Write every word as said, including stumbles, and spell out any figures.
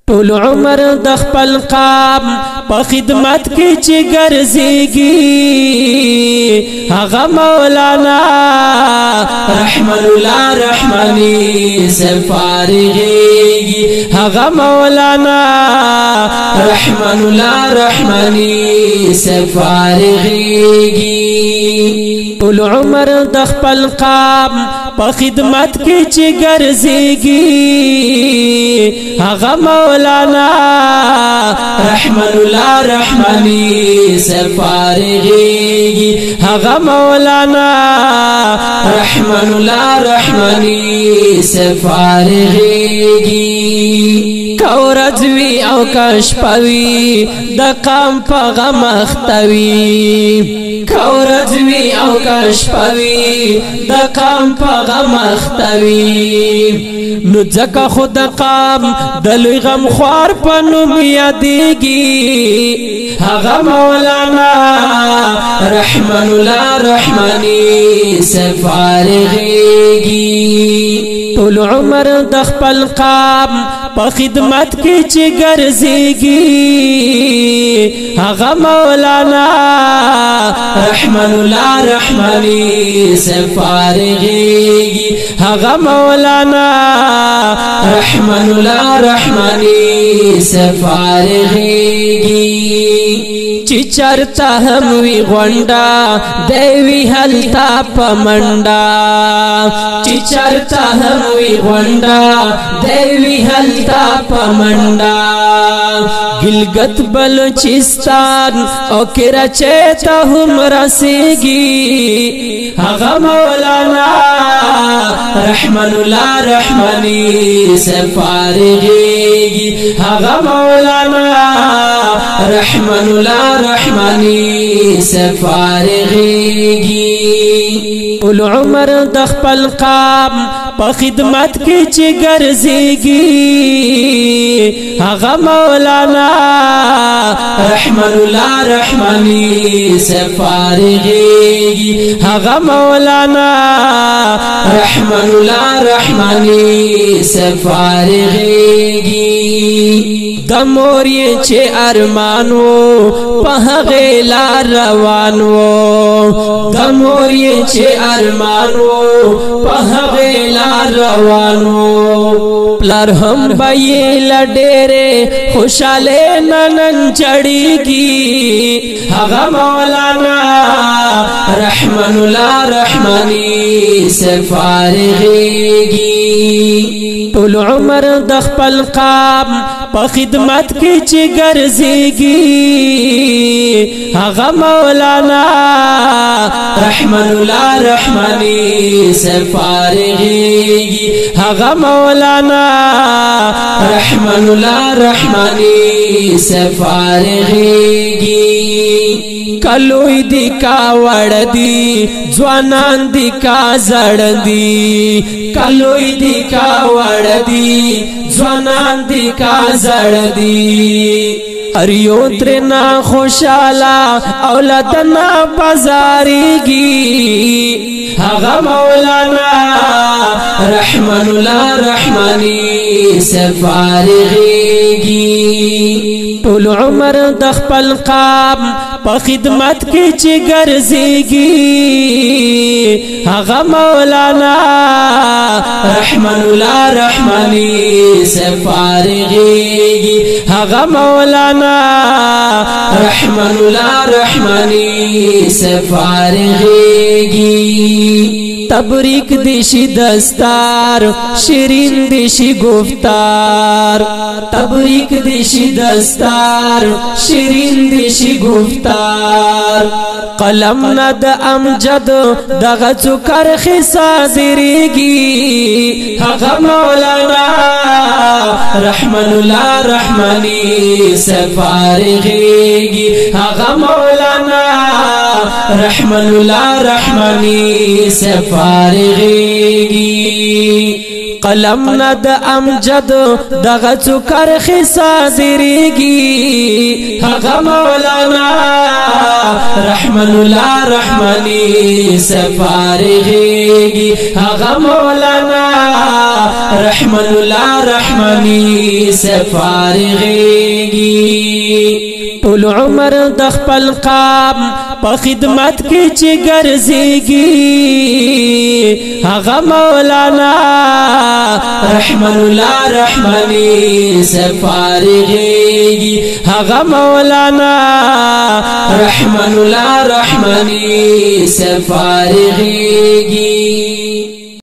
طول عمر د خپل قام په خدمت کې چې ګرځيږي هغه مولانا رحمن الله رحماني سفارغيږي هغه مولانا رحمن الله رحماني سفارغيږي طول عمر د خپل قام په خدمت کې چې ګرځيږي هغه مولانا رحمن الله رحماني سفارغيږي هغه مولانا رحمن الله رحماني سفارغيږي کورځوي او کشپوي د قام په غم اختوي کورځوي او کشپوي د قام په غم اختوي نو ځکه خود قام د لوی غم خوار په نوم یادېږي هغه مولانا رحمن الله رحماني سفارغيږي طول عمر د خپل قام په خدمت کې چې ګرځيږي هغه مولانا رحمن الله رحماني سفارغيږي هغه مولانا رحمن الله رحماني سفارغيږي چې چرته هم وی غونډا دیوی هلتا پمنډا چې چرته هم وی غونډا دیوی هلتا پمنډا گلگت بلوچستان او کراچۍ ته هم رسیږي هغه مولانا رحمن الله رحماني سفارغيږي هغه مولانا رحمن الله رحماني سفارغيږي طول عمر د خپل قام په خدمت کې چې ګرځيږي هغه مولانا رحمن الله رحماني سفارغيږي هغه مولانا رحمن الله رحماني سفارغيږي د مور یې چې ارمانو په هغه لار روانو د مور یې چې ارمانو په هغه لار روانو پلار هم به یې لډېرې خوشاله نن چړېږي هغه مولانا رحمن الله رحماني سفارغيږي طول عمر د خپل قام په خدمت کې چې ګرځيږي هغه مولانا رحمن الله رحماني سفارغيږي هغه مولانا رحمن الله رحماني سفارغيږي کلوی دی کا وړ دی ځوانان دی کا زړ دی کلوی دی کا وړ دی ځوانان دی کا زړ دی هر یو ترنا خوشاله اولادنا بازارېږي هغه مولانا رحمن الله رحماني سفارغيږي طول عمر د خپل قام په خدمت کې چې ګرځيږي هغه مولانا رحمن الله رحماني سفارغيږي هغه مولانا رحمن الله رحماني سفارغيږي تبریک دیشی دستار شیرین دیشی گفتار تبریک دیشی دستار شیرین دیشی گفتار قلم ند امجد دغه څوکر خصادریږي هغه مولانا رحمن الله رحماني سفارغيږي هغه مولانا رحمن الله رحماني سفارغيږي قلم ند امجد دغه څوکر خصادریږي هغه مولانا رحمن الله رحمني سفارغيږي هغه مولانا رحمن الله رحمني سفارغيږي ټول عمر د خپل قام په خدمت کې چې ګرځيږي هغه مولانا رحمن الله رحمني سفارغيږي هغه مولانا رحمن الله رحمني سفارغيږي